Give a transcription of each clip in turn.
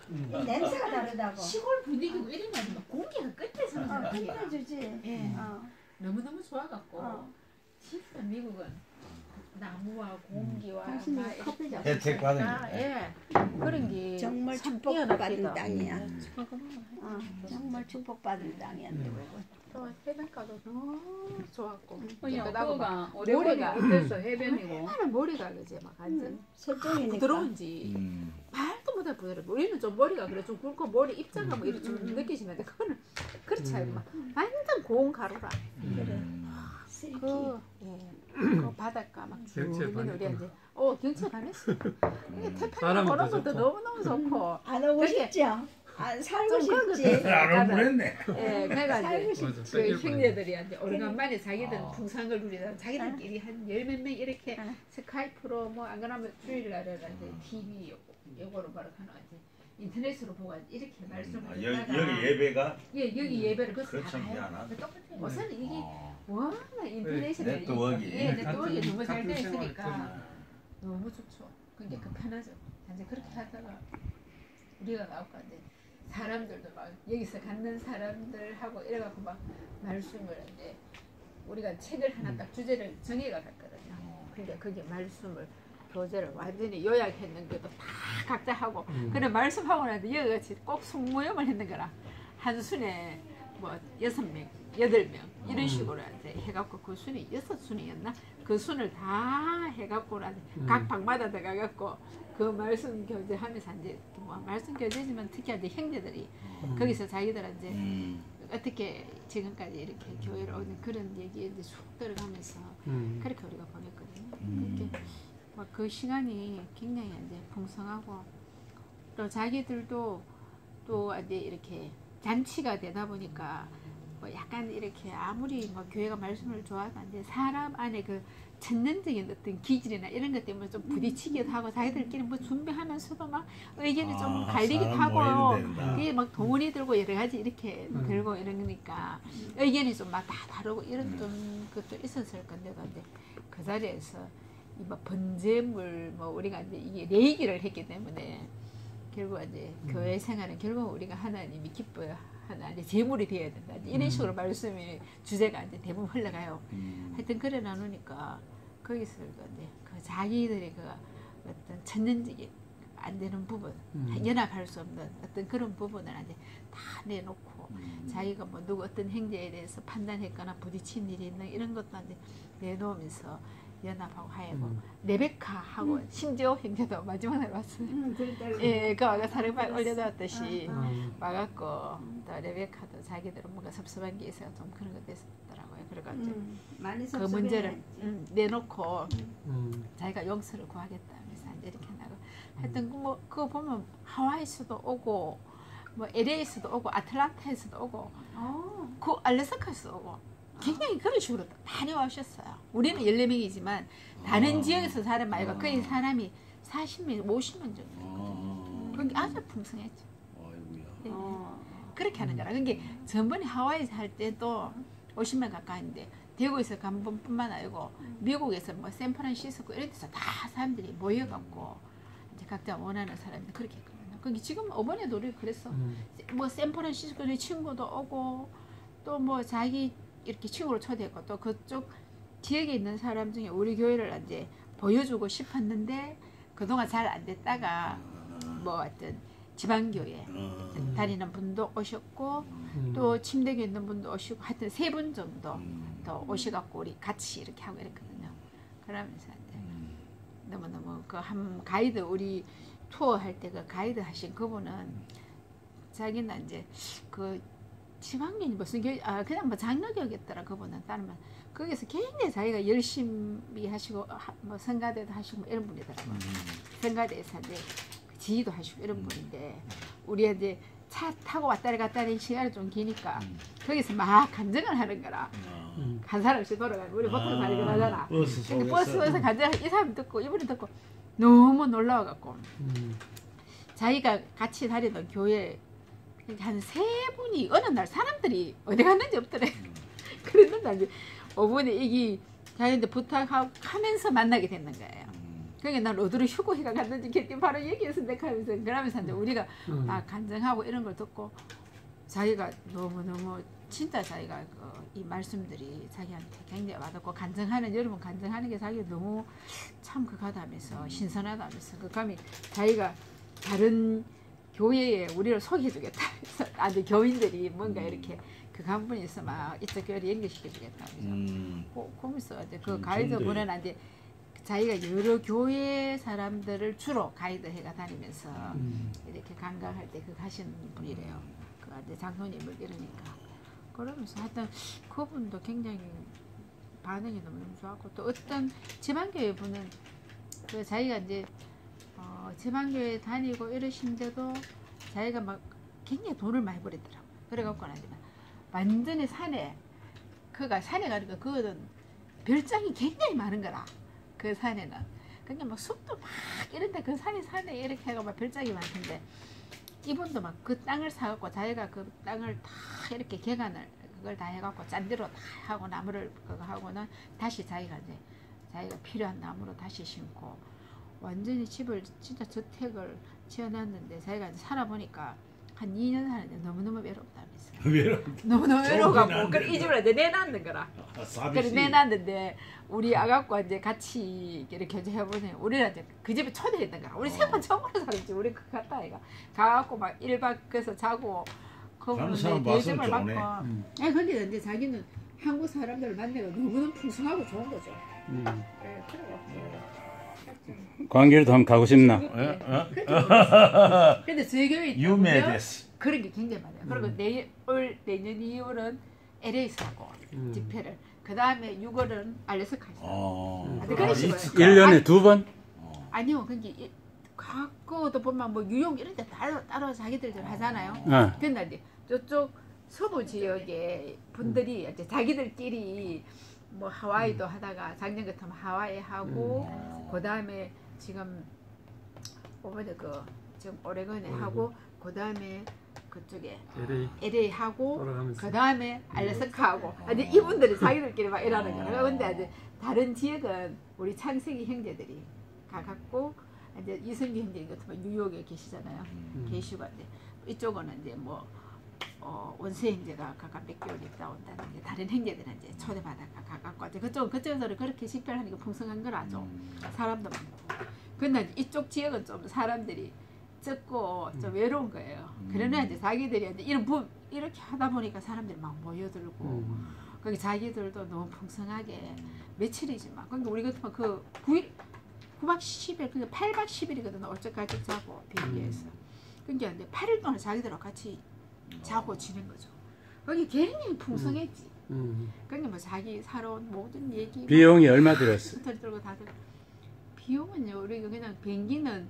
이 냄새가 다르다고. 시골 분위기고 이런 거 아니면 공기가 끝에서 나는 게 끝내주지. 예. 너무너무 좋아갖고 진짜 미국은 나무와 공기와 혜택 받은 예. 그런 게 정말 축복받은 땅이야. 정말 축복받은 땅이야. 또 해변가도 너무 좋았고 여기가 머리가 어땠어? 해변이고 얼마나 머리가 그지 막 완전 설정이니까 부드러운지 말도 못할 부드러워. 우리는 좀 머리가 그래 좀 굵고 머리 입자가 뭐 이렇게 좀 느끼시는데 그거는 그렇지 않고 막 완전 고운 가루라. 그 바닷가 막 주변에 우리 이제 경치가 반했어. 태평양 보는 것도 너무너무 좋고 안 오고 싶죠? 안 살고 싶지. 안 오랬네. 예, 그래가지고 그 형제들이한테 오래간만에 자기들 풍상을 누리다 자기들끼리 한 열 몇 명 이렇게 스카이프로 뭐 안 그러면 주일날에 이제 TV 요거로 바로 하나지 인터넷으로 보고 이렇게 말씀을 여기 예배가? 예, 여기 예배를 그거 참 희한하다. 똑같아요. 우선 이게 워낙 인터넷이 네트워크가 너무 잘 되어 있으니까 너무 좋죠. 그게 편하죠. 단지 그렇게 하다가 우리가 나올까 이제 사람들도 막 여기서 갖는 사람들하고 이래갖고 막 말씀을 이제 우리가 책을 하나 딱 주제를 정해가 갔거든요. 근데 그게 말씀을 교재를 완전히 요약했는 것도 다 각자 하고 그래 말씀하고 나서 여기같이 꼭 숙모형을 했는 거라 한 순에 뭐 6명, 8명 이런 식으로 이제 해갖고 그 순이 6순이었나? 그 순을 다 해갖고 각 방마다 들어가갖고 그 말씀 교재 하면서 이제 뭐 말씀 교재지만 특히 이제 형제들이 거기서 자기들한테 어떻게 지금까지 이렇게 교회를 오는 그런 얘기에 이제 쑥 들어가면서 그렇게 우리가 보냈거든요. 그렇게 그 시간이 굉장히 이제 풍성하고 또 자기들도 또 이제 이렇게 잔치가 되다 보니까 뭐 약간 이렇게 아무리 뭐 교회가 말씀을 좋아하도 이제 사람 안에 그 천년적인 어떤 기질이나 이런 것 때문에 좀 부딪히기도 하고 자기들끼리 뭐 준비하면서도 막 의견이 좀 갈리기도 하고 그게 막 돈이 들고 여러 가지 이렇게 들고 이러니까 의견이 좀 막 다 다르고 이런 좀 것도 있었을 건데도 이제 그 자리에서 이 뭐 번제물 뭐 우리가 이제 이게 내기를 했기 때문에 결국 이제 교회 생활은 결국 우리가 하나님이 기뻐요. 하나님 제물이 되어야 된다. 이런 식으로 말씀이 주제가 이제 대부분 흘러가요. 하여튼 그래 나누니까 거기서 이제 그 자기들의 그 어떤 천년적인 안 되는 부분, 연합할 수 없는 어떤 그런 부분을 이제 다 내놓고 자기가 뭐 누구 어떤 행제에 대해서 판단했거나 부딪힌 일이 있는 이런 것도 이제 내놓으면서 연합하고 하고 레베카하고 심지어 형제도 마지막 날 왔어요. 예, 그 와가 사랑방 올려놨듯이 와갖고 또 레베카도 자기들은 뭔가 섭섭한 게 있어서 좀 그런 것도 있었더라고요. 그래가지고 그 문제를 내놓고 자기가 용서를 구하겠다 하면서 이렇게 나고 하여튼 뭐 그거 보면 하와이에서도 오고 뭐 LA에서도 오고 아틀란타에서도 오고 그 알래스카에서도 오고 굉장히 그런 식으로 많이 와주셨어요. 우리는 14명이지만 다른 지역에서 사람 말고 거의 사람이 40명, 50명 정도 있거든요. 그게 아주 풍성했죠. 네. 그렇게 하는 거라. 그게 전번에 하와이에서 할 때도 50명 가까이인데 대구에서 간 분뿐만 아니고 미국에서 뭐 샌프란시스코 이런 데서 다 사람들이 모여갖고 이제 각자 원하는 사람들 그렇게 했거든요. 그게 지금 이번에도 우리 그랬어. 뭐 샌프란시스코 친구도 오고 또 뭐 자기 이렇게 친구로 초대했고 또 그쪽 지역에 있는 사람 중에 우리 교회를 이제 보여주고 싶었는데 그동안 잘 안 됐다가 뭐 어떤 지방교회 다니는 분도 오셨고 또 침대에 있는 분도 오시고 하여튼 3분 정도 더 오셔갖고 우리 같이 이렇게 하고 이랬거든요. 그러면서 이제 너무너무 그 한 가이드 우리 투어 할 때 그 가이드 하신 그분은 자기는 이제 그 지방인이 무슨 교육, 그냥 뭐 장로교였더라 그분은 따르면 거기서 굉장히 자기가 열심히 하시고 뭐 성가대도 하시고 뭐 이런 분이더라고요. 성가대에서 이제 지휘도 하시고 이런 분인데 우리 이제 차 타고 왔다리 갔다리 시간이 좀 기니까 거기서 막 간증을 하는 거라. 한 사람씩 돌아가는 우리 보통 다니긴 하잖아. 근데 버스에서 간증을 이 사람 듣고 이분이 듣고 너무 놀라워갖고 자기가 같이 다니던 교회 한 3분이 어느 날 사람들이 어디 갔는지 없더래. 그랬는데 이제 5분에 이게 자기한테 부탁하면서 만나게 됐는 거예요. 그러니까 난 어디로 휴고회가 갔는지 걔 바로 얘기해서 내가 하면서 그러면서 이제 우리가 간증하고 이런 걸 듣고 자기가 너무너무 진짜 자기가 이 말씀들이 자기한테 굉장히 와닿고 간증하는 여러분 간증하는 게 자기가 너무 참 그하다면서 신선하다면서 그 감이 자기가 다른 교회에 우리를 소개해주겠다 해서 아니 교인들이 뭔가 이렇게 그 한 분이 있어 막 이쪽 교회를 연결시켜주겠다 그래서 그러면서 이제 그 가이드 보내는데 자기가 여러 교회 사람들을 주로 가이드해가 다니면서 이렇게 관광할 때 그 가시는 분이래요. 그 이제 장로님을 이러니까 그러면서 하여튼 그분도 굉장히 반응이 너무 좋았고 또 어떤 지방교회 분은 그 자기가 이제 지방교회 다니고 이러신데도 자기가 막 굉장히 돈을 많이 버리더라고요. 그래갖고 나지만 완전히 산에 그가 산에 가니까 그거는 별장이 굉장히 많은 거라. 그 산에는 그러니까 막 숲도 막 이런데 그 산에 이렇게 해가 막 별장이 많던데 이분도 막 그 땅을 사갖고 자기가 그 땅을 다 이렇게 개간을 그걸 다 해갖고 짠대로 다 하고 나무를 그거 하고는 다시 자기가 이제 자기가 필요한 나무로 다시 심고 완전히 집을 진짜 저택을 지어놨는데 자기가 이제 살아보니까 한 2년 사는데 너무너무 외롭다면서 너무너무 외로워갖고 그래 이 집을 이제 내놨는 거라. 그래 내놨는데 우리 아가과 이제 같이 이렇게 해보니 우리는 이제 그 집에 초대했던 거라. 우리 생판 처음으로 살았지. 우리 그 갔다 아이가 가갖고 막 1박 그래서 자고 그분은 대접을 받고. 아니 근데 이제 자기는 한국 사람들을 만나고 너무너무 풍성하고 좋은 거죠. 네, 그래갖고. 광교도 한번 가고 싶나? 근데 저희 교회 유명했어. 그런 게 굉장히 많아요. 그리고 올 내년 2월은 LA에서 하고 집회를 그 다음에 6월은 알래스카에서 하고 그런 식으로 1년에 2번? 아니요. 그게 가까워도 보면 뭐 뉴욕 이런 데 따로 자기들 하잖아요. 근데 이제 저쪽 서부 지역의 분들이 이제 자기들끼리 뭐 하와이도 하다가 작년 같으면 하와이 하고 그 다음에 지금 오번에 그 지금 오레곤에 하고 그 다음에 그쪽에 LA 하고 그 다음에 알래스카 하고 근데 이분들이 자기들끼리 막 일하는 거예요. 근데 이제 다른 지역은 우리 창세기 형제들이 가갖고 이제 이승기 형제 같은 뉴욕에 계시잖아요. 계시고 이제 이쪽은 이제 뭐 원세 형제가 각각 몇 개월 있다 온다는데 다른 형제들은 이제 초대받아가 가갖고 이제 그쪽에서는 그렇게 식별하니까 풍성한 거라죠. 사람도 많고. 근데 이쪽 지역은 좀 사람들이 적고 좀 외로운 거예요. 그러나 이제 자기들이 이제 이렇게 하다 보니까 사람들이 막 모여들고 거기 자기들도 너무 풍성하게 며칠이지만 그러니까 우리 같으면 그 9박 10일 그러니까 8박 10일이거든. 어쩌까지 자고 비행기에서. 그러니까 이제 8일 동안 자기들하고 같이 자고 지낸 거죠. 거기 굉장히 풍성했지. 그러니까 뭐 자기 살아온 모든 얘기 비용이 얼마 들었어? 스토리 들고 다들 비용은요 우리가 그냥 비행기는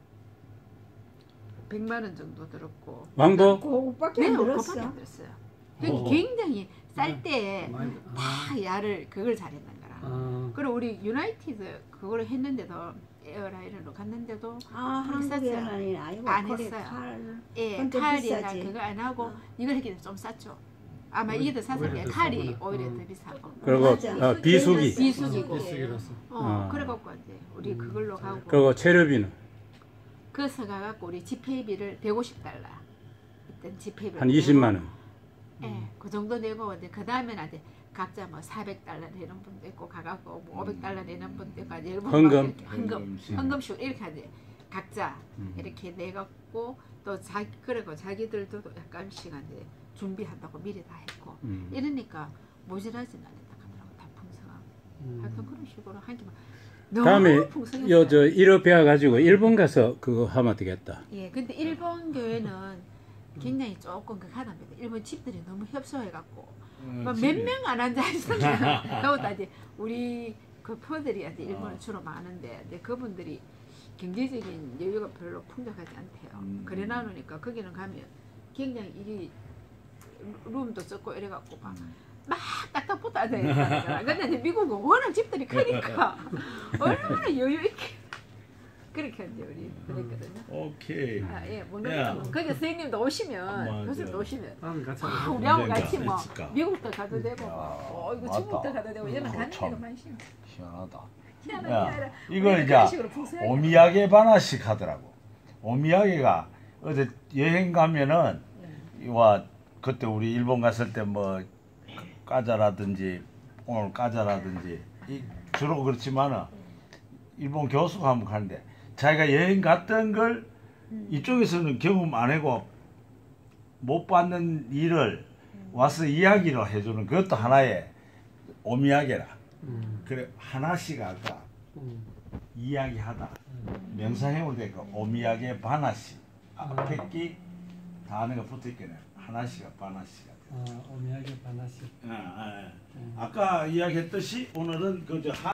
100만 원 정도 들었고 왕복? 그거밖에 안 들었어. 들었어요. 그게 굉장히 쌀 때 다 야를 그걸 잘했는 거라. 그리고 우리 유나이티드 그걸 했는데도 에어라인으로 갔는데도 한국 에어라인 아니고 안 했어요. 예, 탈이나 그거 안 하고 이걸 했기 좀 쌌죠. 아마 이게 더 쌌을 거예요. 탈이 오히려 더 비싸고. 그리고 비수기고. 그래갖고 이제 우리 그걸로 가고. 그리고 체류비는? 그래서 가갖고 우리 집회비를 $150 이때 집회비 한 20만 원. 예, 그 정도 내고 이제 그 다음에는 이제 각자 뭐 $400 내는 분도 있고 가갖고 뭐 $500 내는 분도 있고 헌금식 이렇게 하지. 각자 이렇게 내갖고 또 그리고 자기들도 약간씩 이제 준비한다고 미리 다 했고 이러니까 모자라진 않았다 하더라고. 다 풍성하고 하여튼 그런 식으로 한 개만. 다음에 저 1억 배워가지고 일본 가서 그거 하면 되겠다. 예, 근데 일본 교회는 굉장히 조금 그 하답니다. 일본 집들이 너무 협소해갖고 몇 명 안 앉아 있었나. 그것도 이제 우리 그 표들이 일본은 주로 많은데 이제 그분들이 경제적인 여유가 별로 풍족하지 않대요. 그래 나누니까 거기는 가면 굉장히 일이 룸도 적고 이래갖고 막 딱딱 붙어 앉아 있는 거라. 근데 이제 미국은 워낙 집들이 크니까 얼마나 여유 있게 그렇게 이제 우리 그랬거든요. 오케이. 예, 거기 선생님도 오시면 교수님도 오시면 우리하고 같이 뭐 멕시카. 미국도 가도 되고 이거 중국도 가도 되고 이런 가는 데도 많이 시원하다. 야, 이걸 이제 오미야게 바나씩 하더라고. 오미야게가 어제 여행 가면은 와 그때 우리 일본 갔을 때 뭐 과자라든지 오늘 과자라든지 주로 그렇지만은 일본 교수가 한번 가는데 자기가 여행 갔던 걸 이쪽에서는 경험 안 하고 못 받는 일을 와서 이야기를 해주는 그것도 하나의 오미야게라. 그래 하나씩 아까 이야기하다 명사형으로 되니까 오미야게 바나시 앞에 끼 단어가 붙어있겠네. 하나씩가 바나시가 오미야게 바나시. 아까 이야기했듯이 오늘은 그저